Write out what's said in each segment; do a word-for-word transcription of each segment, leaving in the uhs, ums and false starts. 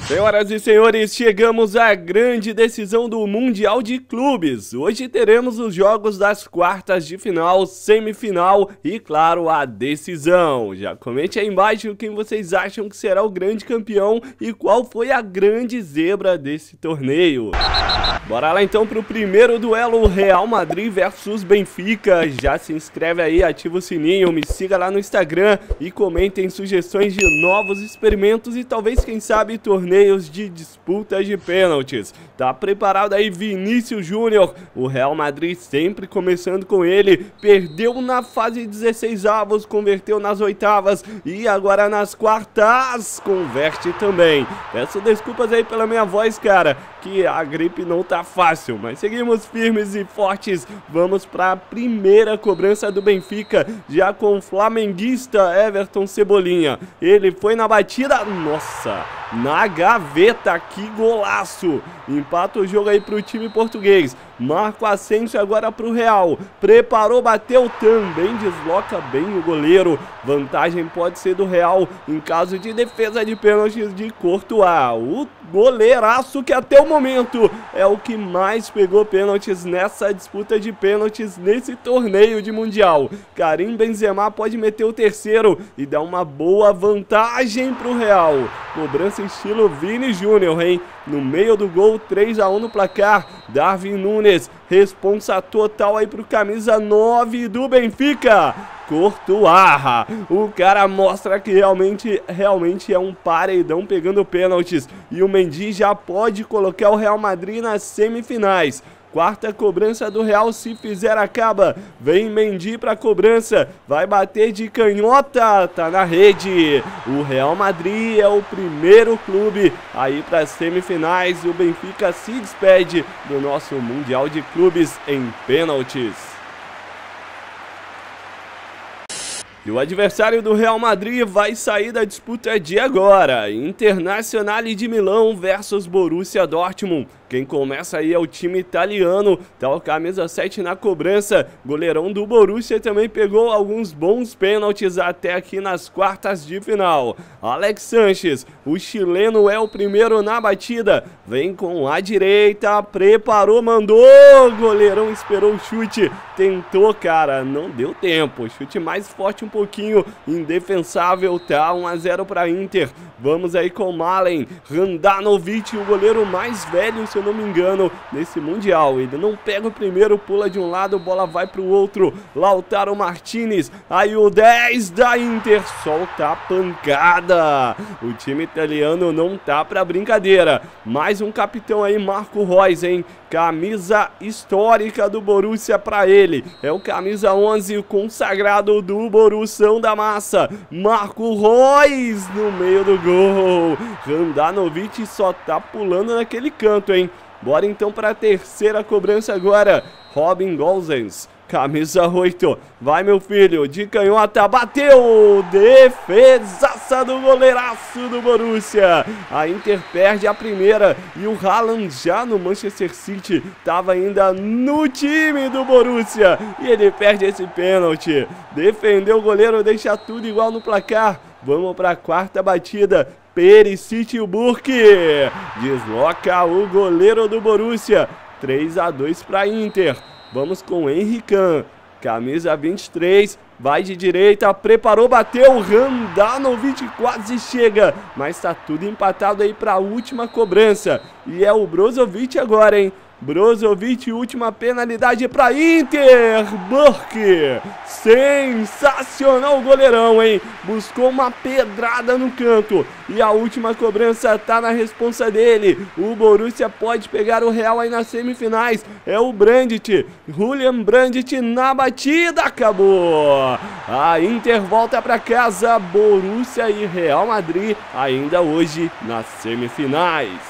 Senhoras e senhores, chegamos à grande decisão do Mundial de Clubes. Hoje teremos os jogos das quartas de final, semifinal e, claro, a decisão. Já comente aí embaixo quem vocês acham que será o grande campeão e qual foi a grande zebra desse torneio. Bora lá então pro primeiro duelo, Real Madrid versus Benfica. Já se inscreve aí, ativa o sininho, me siga lá no Instagram e comentem sugestões de novos experimentos e talvez, quem sabe, torneios de disputas de pênaltis. Tá preparado aí Vinícius Júnior? O Real Madrid sempre começando com ele, perdeu na fase dezesseis avos, converteu nas oitavas e agora nas quartas converte também. Peço desculpas aí pela minha voz, cara, que a gripe não tá fácil, mas seguimos firmes e fortes. Vamos para a primeira cobrança do Benfica, já com o flamenguista Everton Cebolinha. Ele foi na batida, nossa, na gaveta, que golaço! Empata o jogo aí pro time português. Marco Asensio agora pro Real. Preparou, bateu, também desloca bem o goleiro. Vantagem pode ser do Real em caso de defesa de pênaltis de Courtois. O goleiraço que até o momento é o que mais pegou pênaltis nessa disputa de pênaltis nesse torneio de Mundial. Karim Benzema pode meter o terceiro e dar uma boa vantagem pro Real. Cobrança estilo Vini Júnior, hein? No meio do gol, três a um no placar. Darwin Núñez, responsa total aí pro camisa nove do Benfica, Courtois. O cara mostra que realmente, realmente é um paredão pegando pênaltis. E o Mendy já pode colocar o Real Madrid nas semifinais. Quarta cobrança do Real, se fizer acaba. Vem Mendy pra cobrança, vai bater de canhota, tá na rede. O Real Madrid é o primeiro clube aí para as semifinais. O Benfica se despede do nosso Mundial de Clubes em pênaltis. E o adversário do Real Madrid vai sair da disputa de agora. Internacional de Milão versus Borussia Dortmund. Quem começa aí é o time italiano, tá o camisa sete na cobrança. Goleirão do Borussia também pegou alguns bons pênaltis até aqui nas quartas de final. Alex Sanches, o chileno, é o primeiro na batida. Vem com a direita, preparou, mandou. Goleirão esperou o chute, tentou, cara, não deu tempo. Chute mais forte um pouquinho, indefensável, tá um a zero para Inter. Vamos aí com Malen, Handanovic, o goleiro mais velho, se eu não me engano, nesse Mundial. Ele não pega o primeiro, pula de um lado, bola vai pro outro. Lautaro Martinez, aí o dez da Inter, solta a pancada. O time italiano não tá pra brincadeira. Mais um capitão aí, Marco Reus, hein? Camisa histórica do Borussia pra ele. É o camisa onze, o consagrado do Borussão da Massa. Marco Reus no meio do gol. Handanovic só tá pulando naquele canto, hein? Bora então para a terceira cobrança agora. Robin Gosens, camisa oito. Vai, meu filho, de canhota, bateu! Defesaça do goleiraço do Borussia. A Inter perde a primeira e o Haaland, já no Manchester City, estava ainda no time do Borussia e ele perde esse pênalti. Defendeu o goleiro, deixa tudo igual no placar. Vamos para a quarta batida. Perisic e o Burke desloca o goleiro do Borussia. três a dois para Inter. Vamos com Henrique, camisa vinte e três, vai de direita, preparou, bateu. Handanovic quase chega, mas tá tudo empatado aí para a última cobrança. E é o Brozovic agora, hein? Brozovic, última penalidade para Inter. Burke, sensacional o goleirão, hein? Buscou uma pedrada no canto e a última cobrança tá na responsa dele. O Borussia pode pegar o Real aí nas semifinais. É o Brandt, Julian Brandt na batida, acabou. A Inter volta para casa. Borussia e Real Madrid ainda hoje nas semifinais.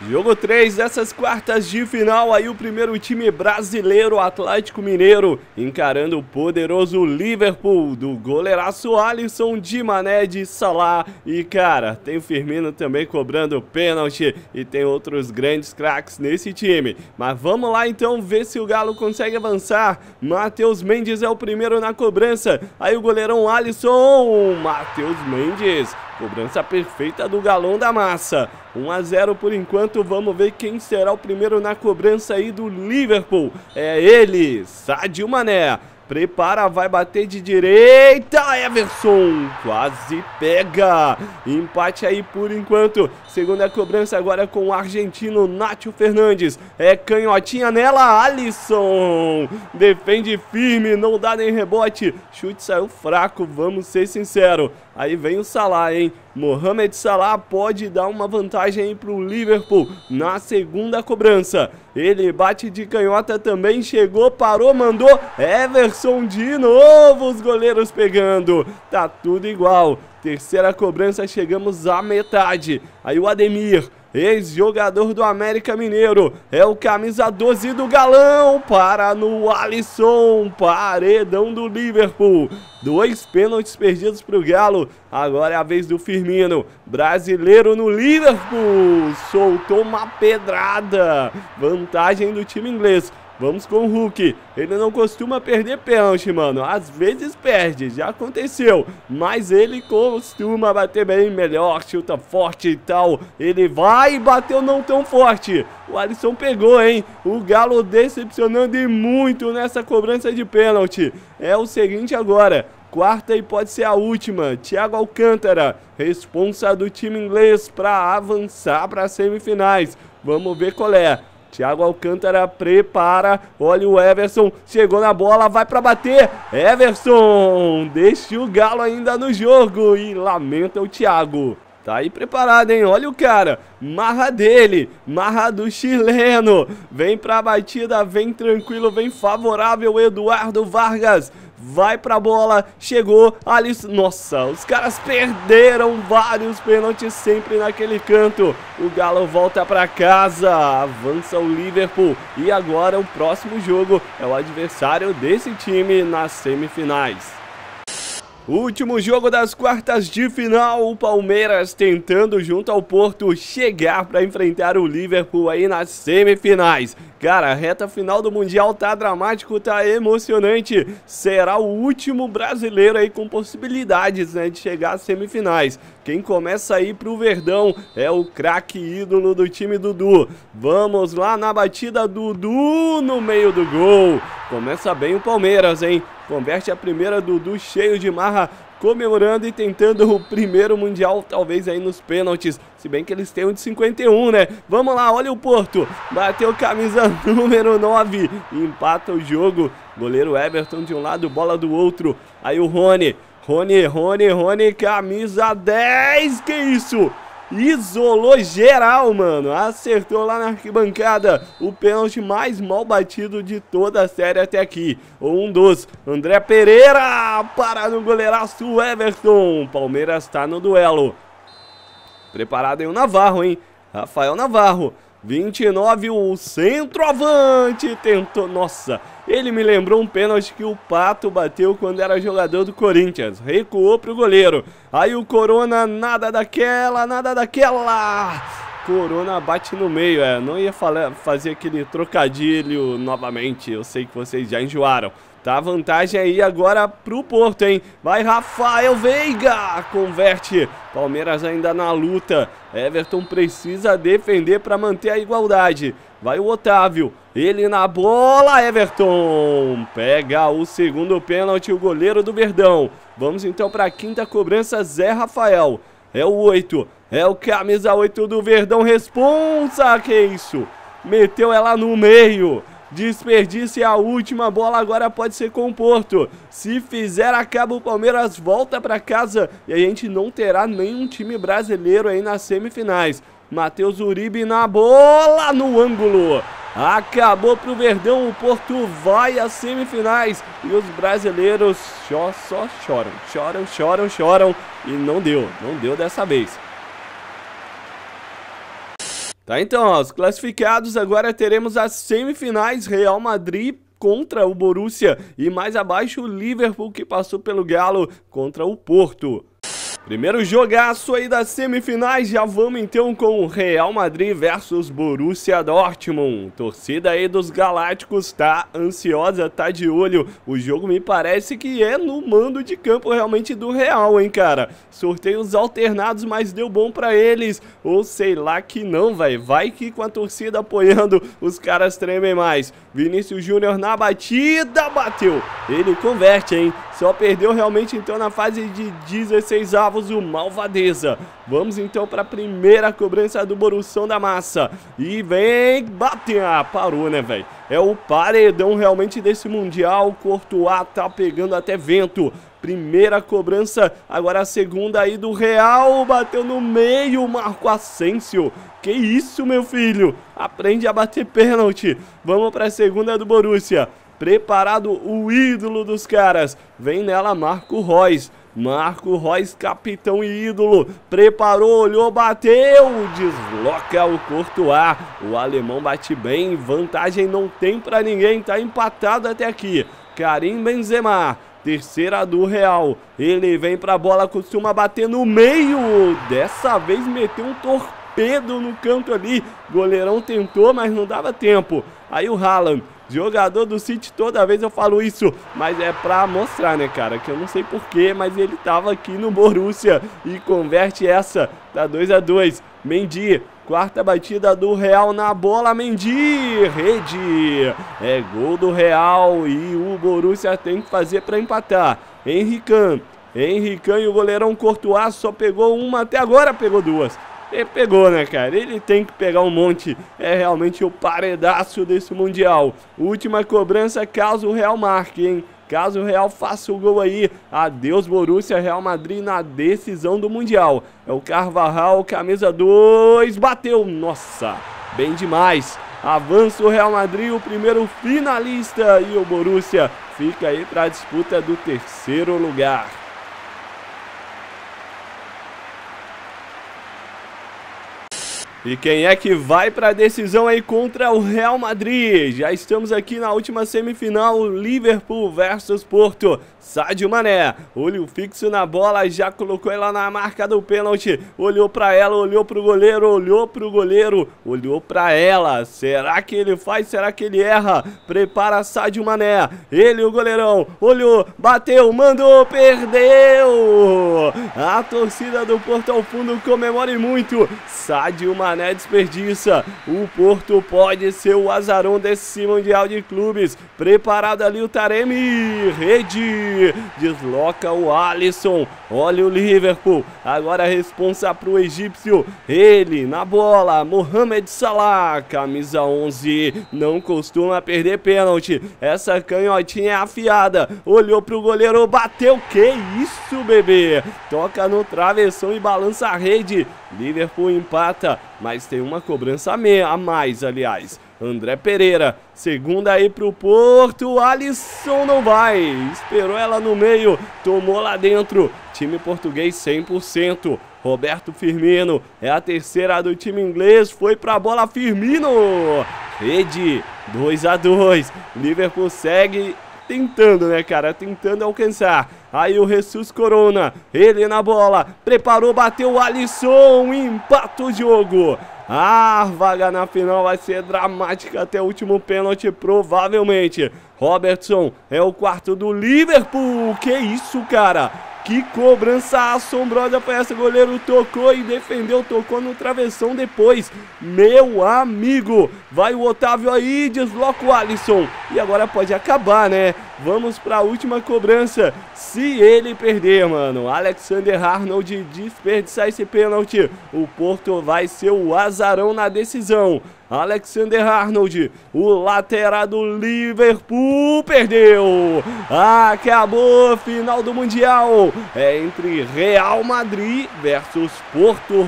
Jogo três dessas quartas de final, aí o primeiro time brasileiro, Atlético Mineiro, encarando o poderoso Liverpool, do goleiraço Alisson, de Mané, de Salah, e cara, tem o Firmino também cobrando pênalti, e tem outros grandes craques nesse time. Mas vamos lá então ver se o Galo consegue avançar. Matheus Mendes é o primeiro na cobrança, aí o goleirão Alisson, Matheus Mendes, cobrança perfeita do Galão da Massa. um a zero por enquanto, vamos ver quem será o primeiro na cobrança aí do Liverpool. É ele, Sadio Mané. Prepara, vai bater de direita, Everson, quase pega. Empate aí por enquanto. Segunda cobrança agora com o argentino Nacho Fernandes. É canhotinha nela, Alisson. Defende firme, não dá nem rebote. Chute saiu fraco, vamos ser sinceros. Aí vem o Salah, hein? Mohamed Salah pode dar uma vantagem aí pro Liverpool na segunda cobrança. Ele bate de canhota também, chegou, parou, mandou. Everson de novo, os goleiros pegando. Tá tudo igual. Terceira cobrança, chegamos à metade. Aí o Ademir, ex-jogador do América Mineiro, é o camisa doze do Galão, para no Alisson, paredão do Liverpool. Dois pênaltis perdidos para o Galo, agora é a vez do Firmino, brasileiro no Liverpool, soltou uma pedrada, vantagem do time inglês. Vamos com o Hulk, ele não costuma perder pênalti, mano, às vezes perde, já aconteceu, mas ele costuma bater bem melhor, chuta forte e tal, ele vai e bateu não tão forte, o Alisson pegou, hein, o Galo decepcionando e muito nessa cobrança de pênalti. É o seguinte agora, quarta e pode ser a última, Thiago Alcântara, responsa do time inglês para avançar para as semifinais, vamos ver qual é. Thiago Alcântara prepara, olha o Everson, chegou na bola, vai pra bater, Everson, deixa o Galo ainda no jogo e lamenta o Thiago. Tá aí preparado, hein? Olha o cara, marra dele, marra do chileno, vem pra batida, vem tranquilo, vem favorável, Eduardo Vargas. Vai pra bola, chegou, Alisson, nossa, os caras perderam vários pênaltis sempre naquele canto. O Galo volta pra casa, avança o Liverpool e agora o próximo jogo é o adversário desse time nas semifinais. Último jogo das quartas de final, o Palmeiras tentando junto ao Porto chegar para enfrentar o Liverpool aí nas semifinais. Cara, a reta final do Mundial tá dramático, tá emocionante. Será o último brasileiro aí com possibilidades, né, de chegar às semifinais. Quem começa aí pro Verdão é o craque ídolo do time Dudu. Vamos lá na batida, Dudu no meio do gol. Começa bem o Palmeiras, hein? Converte a primeira, Dudu cheio de marra, comemorando e tentando o primeiro Mundial, talvez aí nos pênaltis, se bem que eles têm um de cinquenta e um, né? Vamos lá, olha o Porto, bateu camisa número nove, empata o jogo, goleiro Everton de um lado, bola do outro, aí o Rony, Rony, Rony, Rony, camisa dez, que isso? Isolou geral, mano, acertou lá na arquibancada, o pênalti mais mal batido de toda a série até aqui, um dos, André Pereira, para no goleiraço Everton, Palmeiras tá no duelo, preparado aí o Navarro, hein, Rafael Navarro, vinte e nove, o centroavante, tentou, nossa, ele me lembrou um pênalti que o Pato bateu quando era jogador do Corinthians, recuou pro goleiro, aí o Corona, nada daquela, nada daquela, Corona bate no meio, é, não ia falar, fazer aquele trocadilho novamente, eu sei que vocês já enjoaram. Tá a vantagem aí agora pro Porto, hein? Vai Rafael Veiga, converte, Palmeiras ainda na luta, Everton precisa defender para manter a igualdade, vai o Otávio, ele na bola, Everton, pega o segundo pênalti, o goleiro do Verdão, vamos então para a quinta cobrança, Zé Rafael, é o oito, é o camisa oito do Verdão, responsa, que isso, meteu ela no meio, desperdice a última bola, agora pode ser com o Porto, se fizer acaba o Palmeiras, volta para casa e a gente não terá nenhum time brasileiro aí nas semifinais. Matheus Uribe na bola, no ângulo, acabou pro Verdão, o Porto vai às semifinais e os brasileiros só, só choram, choram, choram, choram e não deu, não deu dessa vez. Tá, então, ó, os classificados, agora teremos as semifinais, Real Madrid contra o Borussia e mais abaixo o Liverpool, que passou pelo Galo, contra o Porto. Primeiro jogaço aí das semifinais, já vamos então com o Real Madrid versus Borussia Dortmund. Torcida aí dos Galácticos tá ansiosa, tá de olho. O jogo me parece que é no mando de campo realmente do Real, hein, cara. Sorteios alternados, mas deu bom pra eles. Ou sei lá que não, velho. Vai que com a torcida apoiando, os caras tremem mais. Vinícius Júnior na batida, bateu. Ele converte, hein. Só perdeu realmente então na fase de dezesseis avos o Malvadeza. Vamos então para a primeira cobrança do Borussão da Massa. E vem, bate, ah, parou, né, velho? É o paredão realmente desse Mundial. Courtois tá pegando até vento. Primeira cobrança, agora a segunda aí do Real, bateu no meio, Marco Asensio. Que isso, meu filho? Aprende a bater pênalti. Vamos para a segunda do Borussia. Preparado o ídolo dos caras. Vem nela Marco Reus. Marco Reus, capitão e ídolo. Preparou, olhou, bateu. Desloca o Courtois. O alemão bate bem. Vantagem não tem pra ninguém. Tá empatado até aqui. Karim Benzema. Terceira do Real. Ele vem pra bola, costuma bater no meio. Dessa vez meteu um torpedo no canto ali. Goleirão tentou, mas não dava tempo. Aí o Haaland. Jogador do City, toda vez eu falo isso, mas é pra mostrar, né, cara, que eu não sei porquê, mas ele tava aqui no Borussia e converte essa, tá dois a dois. Mendy, quarta batida do Real na bola, Mendy, rede, é gol do Real e o Borussia tem que fazer pra empatar. Henrican, Henrican e o goleirão Courtois só pegou uma, até agora pegou duas. Ele pegou, né, cara? Ele tem que pegar um monte. É realmente o paredaço desse Mundial. Última cobrança caso o Real marque, hein? Caso o Real faça o gol aí. Adeus, Borussia, Real Madrid na decisão do Mundial. É o Carvajal, camisa dois. Bateu. Nossa, bem demais. Avança o Real Madrid, o primeiro finalista. E o Borussia fica aí para a disputa do terceiro lugar. E quem é que vai para a decisão aí contra o Real Madrid? Já estamos aqui na última semifinal, Liverpool versus Porto. Sadio Mané, olho fixo na bola, já colocou ela na marca do pênalti. Olhou para ela, olhou para o goleiro, olhou para o goleiro, olhou para ela. Será que ele faz? Será que ele erra? Prepara Sadio Mané, ele o goleirão, olhou, bateu, mandou, perdeu. A torcida do Porto ao fundo comemora muito. Sadio Mané desperdiça. O Porto pode ser o azarão desse Mundial de Clubes. Preparado ali o Taremi. Rede. Desloca o Alisson. Olha o Liverpool. Agora a responsa para o egípcio. Ele na bola. Mohamed Salah. Camisa onze. Não costuma perder pênalti. Essa canhotinha é afiada. Olhou para o goleiro. Bateu. Que isso, bebê? Toca no travessão e balança a rede. Liverpool empata, mas tem uma cobrança a mais, aliás. André Pereira, segunda aí pro Porto, Alisson não vai, esperou ela no meio, tomou lá dentro, time português cem por cento. Roberto Firmino, é a terceira do time inglês, foi pra bola Firmino, rede, dois a dois, Liverpool segue tentando, né, cara, tentando alcançar. Aí o Jesus Corona, ele na bola, preparou, bateu o Alisson, empata o jogo. A vaga na final vai ser dramática até o último pênalti, provavelmente. Robertson é o quarto do Liverpool, que isso, cara? Que cobrança assombrosa foi essa, goleiro tocou e defendeu, tocou no travessão depois. Meu amigo, vai o Otávio aí, desloca o Alisson. E agora pode acabar, né? Vamos para a última cobrança. Se ele perder, mano, Alexander-Arnold desperdiçar esse pênalti, o Porto vai ser o azarão na decisão. Alexander-Arnold, o lateral do Liverpool, perdeu. Acabou, final do Mundial. É entre Real Madrid versus Porto.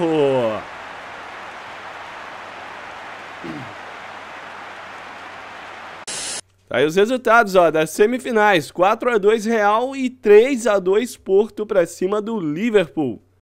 Aí os resultados, ó, das semifinais, quatro a dois Real e três a dois Porto para cima do Liverpool.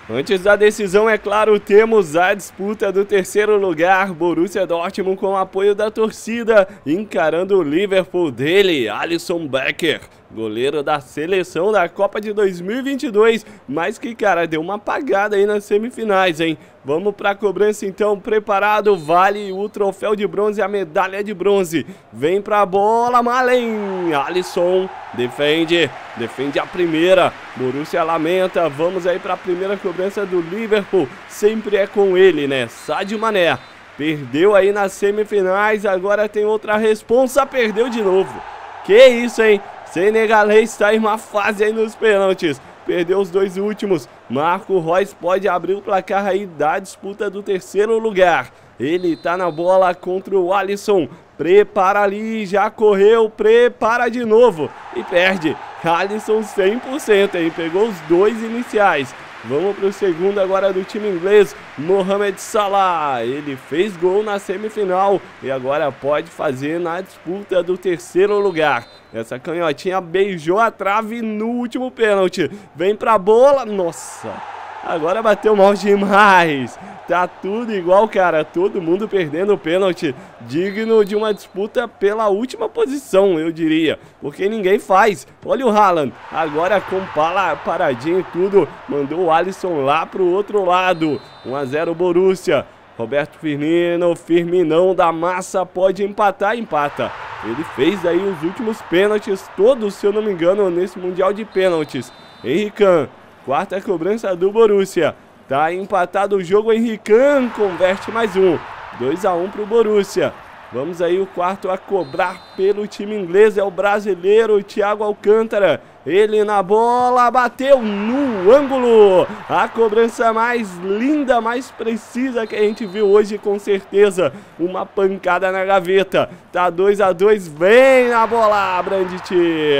Antes da decisão, é claro, temos a disputa do terceiro lugar, Borussia Dortmund com o apoio da torcida, encarando o Liverpool dele, Alisson Becker, goleiro da seleção da Copa de dois mil e vinte e dois, mas que, cara, deu uma apagada aí nas semifinais, hein? Vamos pra cobrança então, preparado, vale o troféu de bronze, a medalha de bronze. Vem pra bola, Malen, Alisson, defende, defende a primeira, Borussia lamenta, vamos aí pra primeira cobrança do Liverpool, sempre é com ele, né, Sadio Mané. Perdeu aí nas semifinais, agora tem outra responsa, perdeu de novo. Que isso, hein? Senegalês está em uma fase aí nos pênaltis. Perdeu os dois últimos. Marco Reus pode abrir o placar aí da disputa do terceiro lugar. Ele tá na bola contra o Alisson. Prepara ali, já correu, prepara de novo. E perde. Alisson cem por cento, hein? Pegou os dois iniciais. Vamos para o segundo agora do time inglês, Mohamed Salah. Ele fez gol na semifinal e agora pode fazer na disputa do terceiro lugar. Essa canhotinha beijou a trave no último pênalti. Vem pra bola, nossa, agora bateu mal demais. Tá tudo igual, cara, todo mundo perdendo o pênalti. Digno de uma disputa pela última posição, eu diria, porque ninguém faz. Olha o Haaland, agora com pala, paradinha e tudo, mandou o Alisson lá pro outro lado. um a zero Borussia. Roberto Firmino, Firminão da massa, pode empatar, empata. Ele fez aí os últimos pênaltis, todos, se eu não me engano, nesse Mundial de Pênaltis. Henrique, quarta cobrança do Borussia. Tá empatado o jogo, Henrique converte mais um. dois a um pro Borussia. Vamos aí o quarto a cobrar pelo time inglês, é o brasileiro Thiago Alcântara. Ele na bola, bateu no ângulo. A cobrança mais linda, mais precisa que a gente viu hoje, com certeza. Uma pancada na gaveta. Tá dois a dois, vem na bola, Brandt.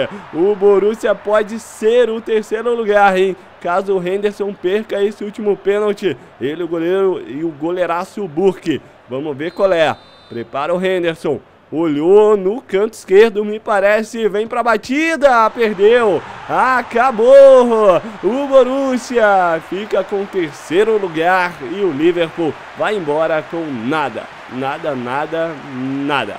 O Borussia pode ser o terceiro lugar, hein? Caso o Henderson perca esse último pênalti. Ele, o goleiro e o goleiraço Burke. Vamos ver qual é. Prepara o Henderson. Olhou no canto esquerdo, me parece, vem pra batida, perdeu, acabou, o Borussia fica com o terceiro lugar e o Liverpool vai embora com nada, nada, nada, nada.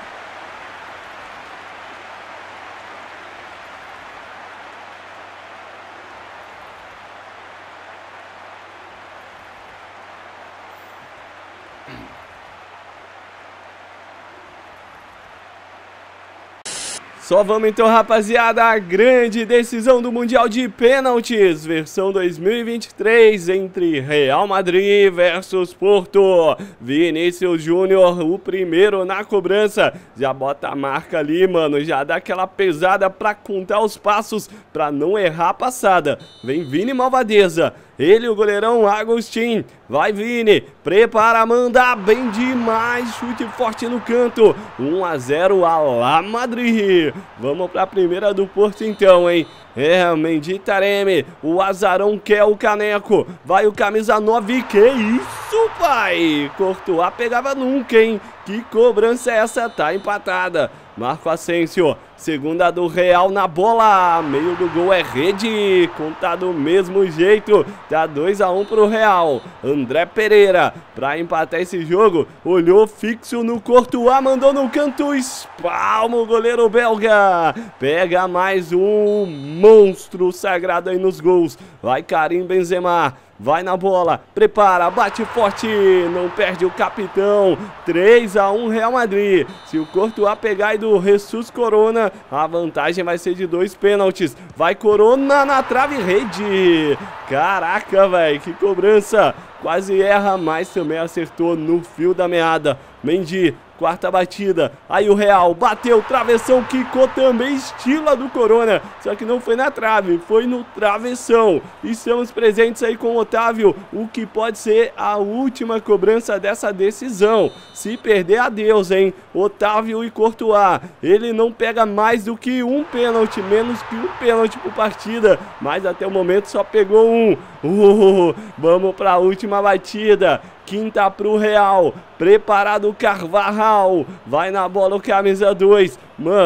Só vamos então, rapaziada, a grande decisão do Mundial de Pênaltis, versão dois mil e vinte e três, entre Real Madrid versus Porto. Vinícius Júnior, o primeiro na cobrança, já bota a marca ali, mano, já dá aquela pesada pra contar os passos, pra não errar a passada. Vem Vini Malvadeza. Ele, o goleirão Agustin, vai Vini, prepara, manda bem demais, chute forte no canto, um a zero a la Madrid. Vamos para a primeira do Porto então, hein? É, Mendy Taremi, o azarão quer o caneco, vai o camisa nove, que isso, pai? Courtois pegava nunca, hein? Que cobrança é essa? Tá empatada. Marco Asensio, segunda do Real na bola, meio do gol é rede, conta do mesmo jeito, tá dois a um pro Real. André Pereira, pra empatar esse jogo, olhou fixo no Courtois, mandou no canto, espalma o goleiro belga, pega mais um monstro sagrado aí nos gols, vai Karim Benzema. Vai na bola, prepara, bate forte, não perde o capitão, três a um Real Madrid. Se o Courtois pegar aí do Jesus Corona, a vantagem vai ser de dois pênaltis. Vai Corona na trave, rede. Caraca, velho, que cobrança. Quase erra, mas também acertou no fio da meada. Mendy, quarta batida, aí o Real bateu, travessão, quicou também, estilo do Corona, só que não foi na trave, foi no travessão. Estamos presentes aí com o Otávio, o que pode ser a última cobrança dessa decisão. Se perder, adeus, hein? Otávio e Courtois, ele não pega mais do que um pênalti, menos que um pênalti por partida, mas até o momento só pegou um. Uh, vamos para a última batida. Quinta pro Real, preparado o Carvajal, vai na bola o camisa dois, mano,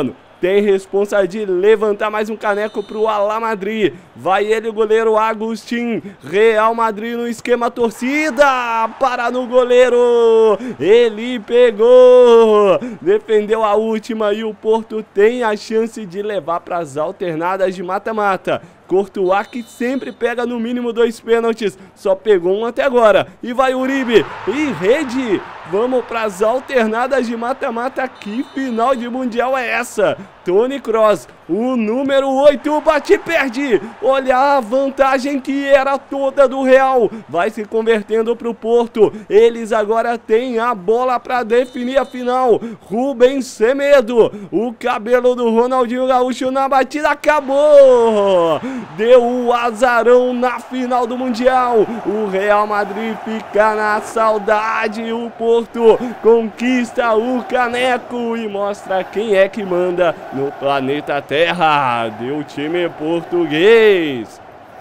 tem responsa de levantar mais um caneco pro Alá Madrid. Vai ele, o goleiro Agustin. Real Madrid no esquema torcida. Para no goleiro. Ele pegou. Defendeu a última e o Porto tem a chance de levar para as alternadas de mata-mata. Courtois, que sempre pega no mínimo dois pênaltis, só pegou um até agora. E vai Uribe, e rede. Vamos para as alternadas de mata-mata. Que final de mundial é essa? Toni Kroos, o número oito, bate e perde. Olha a vantagem que era toda do Real. Vai se convertendo para o Porto. Eles agora têm a bola para definir a final. Rubens Semedo, o cabelo do Ronaldinho Gaúcho na batida, acabou. Deu o azarão na final do Mundial. O Real Madrid fica na saudade. O Porto conquista o caneco e mostra quem é que manda no planeta Terra. Deu time português.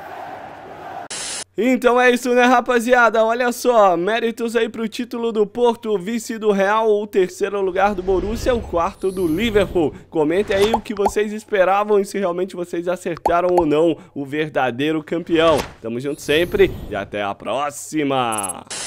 Então é isso, né, rapaziada? Olha só, méritos aí pro título do Porto, vice do Real, o terceiro lugar do Borussia, o quarto do Liverpool. Comentem aí o que vocês esperavam e se realmente vocês acertaram ou não o verdadeiro campeão. Tamo junto sempre e até a próxima!